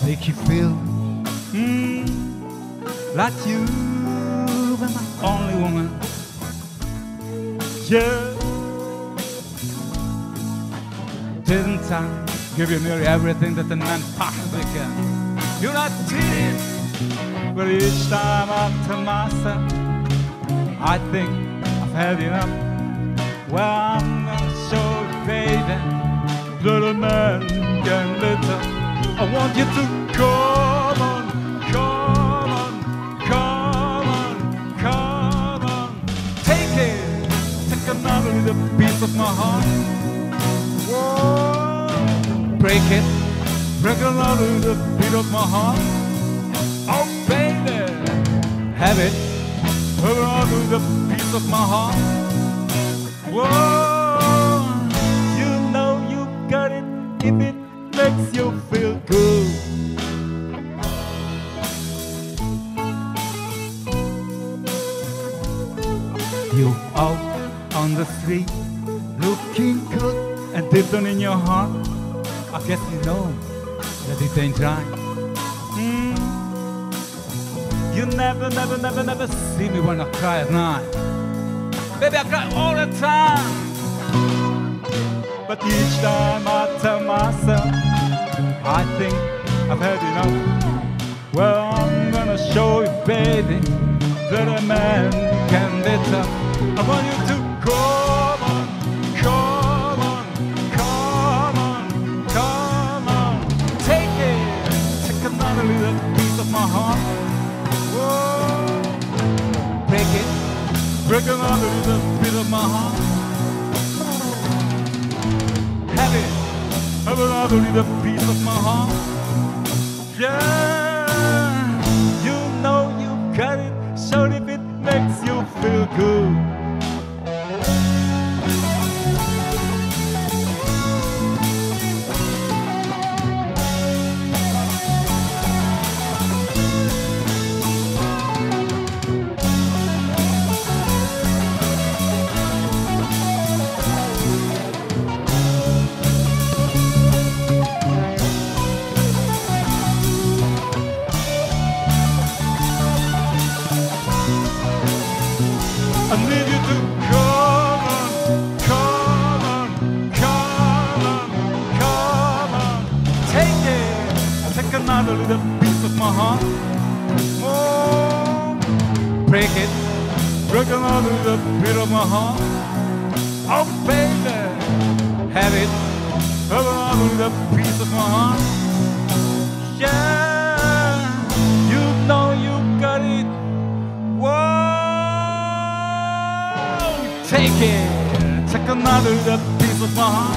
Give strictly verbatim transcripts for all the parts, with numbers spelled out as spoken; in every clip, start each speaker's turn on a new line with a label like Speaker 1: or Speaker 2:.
Speaker 1: make you feel mm, like you were my only woman. Yeah. Didn't I give you nearly everything that a man possibly can? You're not cheating, but each time I tell myself I think I've had enough. Well, I'm gonna show you, baby, that a man can live. I want you to come on, come on, come on, come on. Take it, take another little piece of my heart. Whoa. Break it, break another little bit of my heart. Oh baby, have it, have another little piece of my heart. Whoa, you know you got it if it makes you feel good. You out on the street, looking good and deep down in your heart, I guess you know that it ain't right. Mm. You never, never, never, never see me when I cry at night. Baby, I cry all the time. But each time I tell myself I think I've had enough. Well, I'm gonna show you, baby, that a man can be tough. I want you to come on, come on, come on, come on. Take it, take another little piece of my heart. Whoa, break it, break another little bit of my heart. Have it, have another little piece of my heart. Yeah, you know you got it, so if it makes you feel good. I need you to come on, come on, come on, come on. Take it, take another little piece of my heart. Oh, break it, break another little bit of my heart. Oh baby, have it, have another little piece of my heart. Yeah, you know you got it. Whoa. Take it, take another little piece of my heart.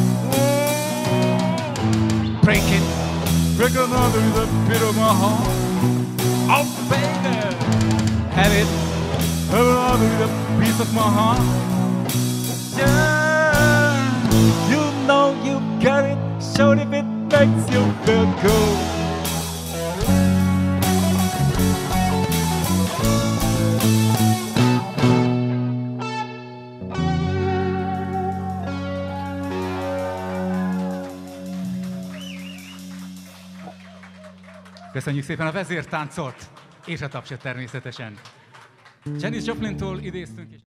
Speaker 1: Break it, break another little bit of my heart. Oh baby, have it, have another little piece of my heart. Yeah, you know you got it, so if it makes you feel good. Köszönjük szépen a vezértáncot, és a tapsot természetesen. Janis Joplintól idéztünk is.